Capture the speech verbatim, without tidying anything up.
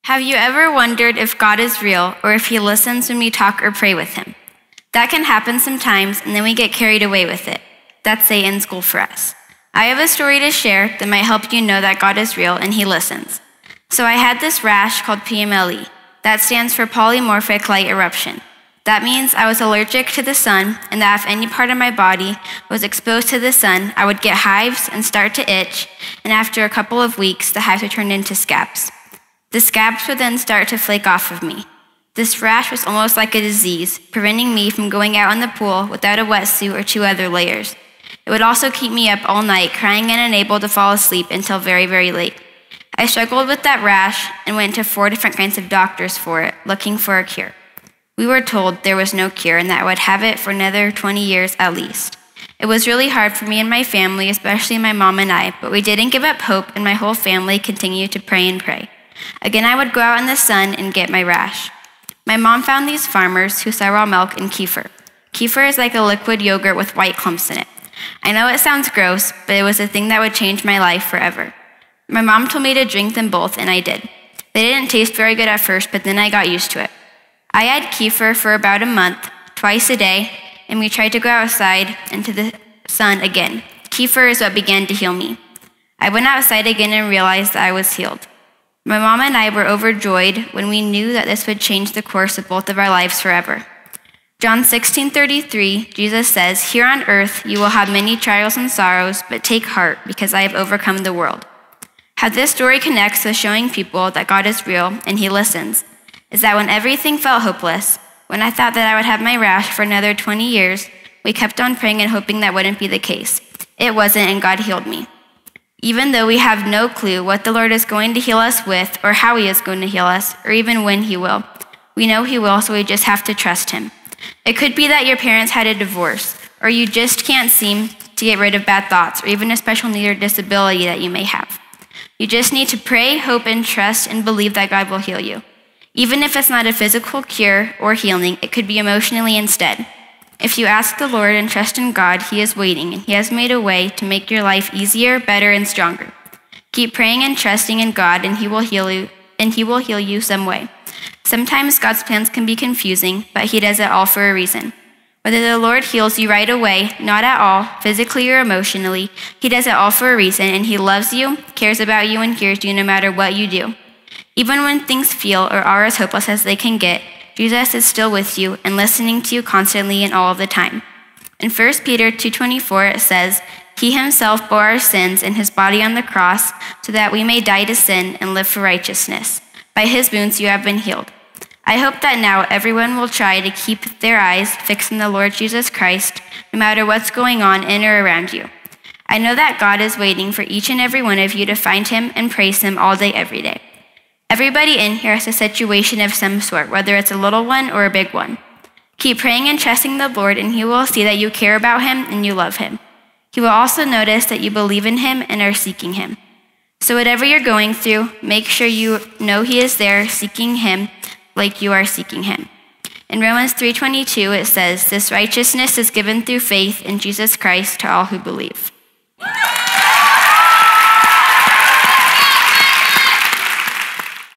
Have you ever wondered if God is real or if he listens when we talk or pray with him? That can happen sometimes, and then we get carried away with it. That's Satan's goal for us. I have a story to share that might help you know that God is real and he listens. So I had this rash called P M L E. That stands for polymorphic light eruption. That means I was allergic to the sun, and that if any part of my body was exposed to the sun, I would get hives and start to itch, and after a couple of weeks, the hives would turn into scabs. The scabs would then start to flake off of me. This rash was almost like a disease, preventing me from going out in the pool without a wetsuit or two other layers. It would also keep me up all night, crying and unable to fall asleep until very, very late. I struggled with that rash and went to four different kinds of doctors for it, looking for a cure. We were told there was no cure and that I would have it for another twenty years at least. It was really hard for me and my family, especially my mom and I, but we didn't give up hope, and my whole family continued to pray and pray. Again, I would go out in the sun and get my rash. My mom found these farmers who sell raw milk and kefir. Kefir is like a liquid yogurt with white clumps in it. I know it sounds gross, but it was a thing that would change my life forever. My mom told me to drink them both, and I did. They didn't taste very good at first, but then I got used to it. I had kefir for about a month, twice a day, and we tried to go outside into the sun again. Kefir is what began to heal me. I went outside again and realized that I was healed. My mom and I were overjoyed when we knew that this would change the course of both of our lives forever. John sixteen thirty-three, Jesus says, "Here on earth you will have many trials and sorrows, but take heart, because I have overcome the world." How this story connects with showing people that God is real and he listens is that when everything felt hopeless, when I thought that I would have my rash for another twenty years, we kept on praying and hoping that wouldn't be the case. It wasn't, and God healed me. Even though we have no clue what the Lord is going to heal us with, or how he is going to heal us, or even when he will, we know he will, so we just have to trust him. It could be that your parents had a divorce, or you just can't seem to get rid of bad thoughts, or even a special need or disability that you may have. You just need to pray, hope, and trust, and believe that God will heal you. Even if it's not a physical cure or healing, it could be emotionally instead. If you ask the Lord and trust in God, he is waiting, and he has made a way to make your life easier, better, and stronger. Keep praying and trusting in God, and he will heal you, and he will heal you some way. Sometimes God's plans can be confusing, but he does it all for a reason. Whether the Lord heals you right away, not at all, physically or emotionally, he does it all for a reason, and he loves you, cares about you, and hears you no matter what you do. Even when things feel or are as hopeless as they can get, Jesus is still with you and listening to you constantly and all of the time. In First Peter two twenty-four, it says, "He himself bore our sins in his body on the cross so that we may die to sin and live for righteousness. By his wounds you have been healed." I hope that now everyone will try to keep their eyes fixed on the Lord Jesus Christ, no matter what's going on in or around you. I know that God is waiting for each and every one of you to find him and praise him all day, every day. Everybody in here has a situation of some sort, whether it's a little one or a big one. Keep praying and trusting the Lord, and he will see that you care about him and you love him. He will also notice that you believe in him and are seeking him. So whatever you're going through, make sure you know he is there seeking him like you are seeking him. In Romans three twenty-two, it says, "This righteousness is given through faith in Jesus Christ to all who believe."